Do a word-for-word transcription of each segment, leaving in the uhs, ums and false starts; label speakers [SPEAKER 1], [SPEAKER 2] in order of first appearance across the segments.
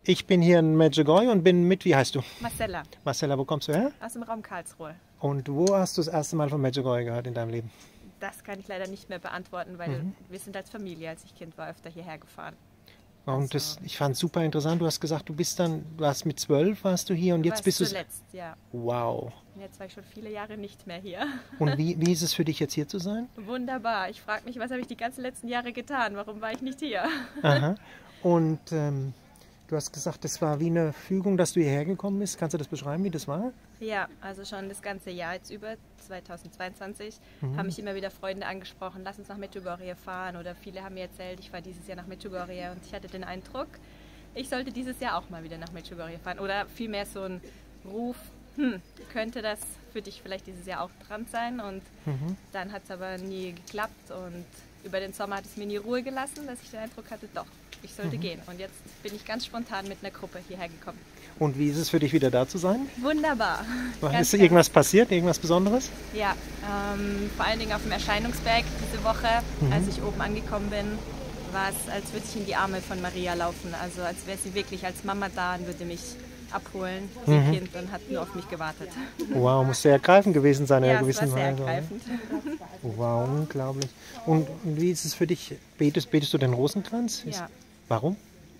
[SPEAKER 1] Ich bin hier in Medjugorje und bin mit, wie heißt du?
[SPEAKER 2] Marcella,
[SPEAKER 1] Marcella, wo kommst du her?
[SPEAKER 2] aus dem Raum Karlsruhe.
[SPEAKER 1] Und wo hast du das erste Mal von Medjugorje gehört in deinem Leben?
[SPEAKER 2] Das kann ich leider nicht mehr beantworten, weil
[SPEAKER 1] Mhm.
[SPEAKER 2] wir sind als Familie, als ich Kind war, öfter hierher gefahren.
[SPEAKER 1] Und das,
[SPEAKER 2] Also-
[SPEAKER 1] ich fand es super interessant. Du hast gesagt, du bist dann, du warst mit zwölf, warst du hier und jetzt
[SPEAKER 2] War
[SPEAKER 1] bist du.
[SPEAKER 2] zuletzt, ja.
[SPEAKER 1] Wow.
[SPEAKER 2] Und jetzt war ich schon viele Jahre nicht mehr hier.
[SPEAKER 1] Und wie, wie ist es für dich jetzt hier zu sein?
[SPEAKER 2] Wunderbar. Ich frage mich, was habe ich die ganzen letzten Jahre getan? Warum war ich nicht hier?
[SPEAKER 1] Aha. Und ähm, du hast gesagt, das war wie eine Fügung, dass du hierher gekommen bist. Kannst du das beschreiben, wie das war?
[SPEAKER 2] Ja, also schon das ganze Jahr jetzt über, zweitausendzweiundzwanzig,
[SPEAKER 1] Mhm.
[SPEAKER 2] haben mich immer wieder Freunde angesprochen, lass uns nach Medjugorje fahren. Oder viele haben mir erzählt, ich fahre dieses Jahr nach Medjugorje und ich hatte den Eindruck, ich sollte dieses Jahr auch mal wieder nach Medjugorje fahren. Oder vielmehr so ein Ruf, hm, könnte das für dich vielleicht dieses Jahr auch dran sein? Und
[SPEAKER 1] Mhm.
[SPEAKER 2] dann hat es aber nie geklappt und über den Sommer hat es mir nie Ruhe gelassen, dass ich den Eindruck hatte, doch, ich sollte
[SPEAKER 1] Mhm.
[SPEAKER 2] gehen. Und jetzt bin ich ganz spontan mit einer Gruppe hierher gekommen.
[SPEAKER 1] Und wie ist es für dich, wieder da zu sein?
[SPEAKER 2] Wunderbar. Ganz,
[SPEAKER 1] Ist irgendwas passiert, irgendwas Besonderes?
[SPEAKER 2] Ja, ähm, vor allen Dingen auf dem Erscheinungsberg diese Woche,
[SPEAKER 1] Mhm.
[SPEAKER 2] als ich oben angekommen bin, war es, als würde ich in die Arme von Maria laufen. Also als wäre sie wirklich als Mama da und würde mich abholen, wie
[SPEAKER 1] Mhm.
[SPEAKER 2] Kind, und hat nur auf mich gewartet.
[SPEAKER 1] Wow, muss sehr ergreifend gewesen sein in
[SPEAKER 2] Ja,
[SPEAKER 1] einer
[SPEAKER 2] es war
[SPEAKER 1] gewissen
[SPEAKER 2] sehr
[SPEAKER 1] Weise. oder?
[SPEAKER 2] ergreifend.
[SPEAKER 1] Wow, unglaublich. Und, und wie ist es für dich? Betest, betest du den Rosenkranz? Ist-
[SPEAKER 2] Ja,
[SPEAKER 1] Warum?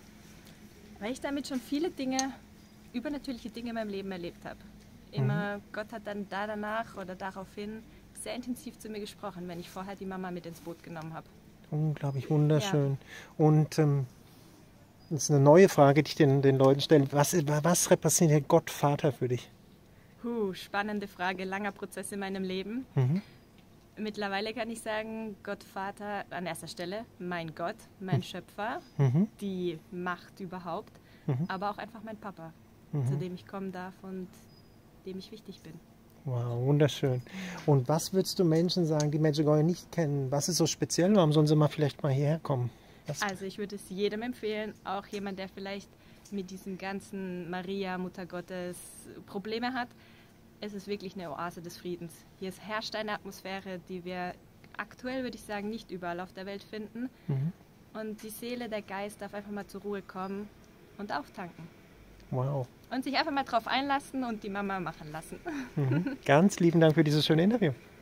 [SPEAKER 2] weil ich damit schon viele Dinge, übernatürliche Dinge in meinem Leben erlebt habe. Immer, Gott hat dann da danach oder daraufhin sehr intensiv zu mir gesprochen, wenn ich vorher die Mama mit ins Boot genommen habe.
[SPEAKER 1] Unglaublich wunderschön. Und ähm, das ist eine neue Frage, die ich den, den Leuten stelle. Was, was repräsentiert Gott Vater für dich?
[SPEAKER 2] Puh, spannende Frage, langer Prozess in meinem Leben.
[SPEAKER 1] Mhm.
[SPEAKER 2] Mittlerweile kann ich sagen, Gott Vater an erster Stelle, mein Gott, mein Schöpfer,
[SPEAKER 1] Mhm.
[SPEAKER 2] die Macht überhaupt,
[SPEAKER 1] Mhm.
[SPEAKER 2] aber auch einfach mein Papa,
[SPEAKER 1] Mhm.
[SPEAKER 2] zu dem ich kommen darf und dem ich wichtig bin.
[SPEAKER 1] Wow, wunderschön. Und was würdest du Menschen sagen, die Medjugorje nicht kennen? Was ist so speziell? Warum sollen sie mal vielleicht mal hierher kommen? Was?
[SPEAKER 2] Also ich würde es jedem empfehlen, auch jemand, der vielleicht mit diesem ganzen Maria, Mutter Gottes Probleme hat. Es ist wirklich eine Oase des Friedens. Hier herrscht eine Atmosphäre, die wir aktuell, würde ich sagen, nicht überall auf der Welt finden.
[SPEAKER 1] Mhm.
[SPEAKER 2] Und die Seele, der Geist darf einfach mal zur Ruhe kommen und auftanken.
[SPEAKER 1] Wow.
[SPEAKER 2] Und sich einfach mal drauf einlassen und die Mama machen lassen.
[SPEAKER 1] Mhm. Ganz lieben Dank für dieses schöne Interview.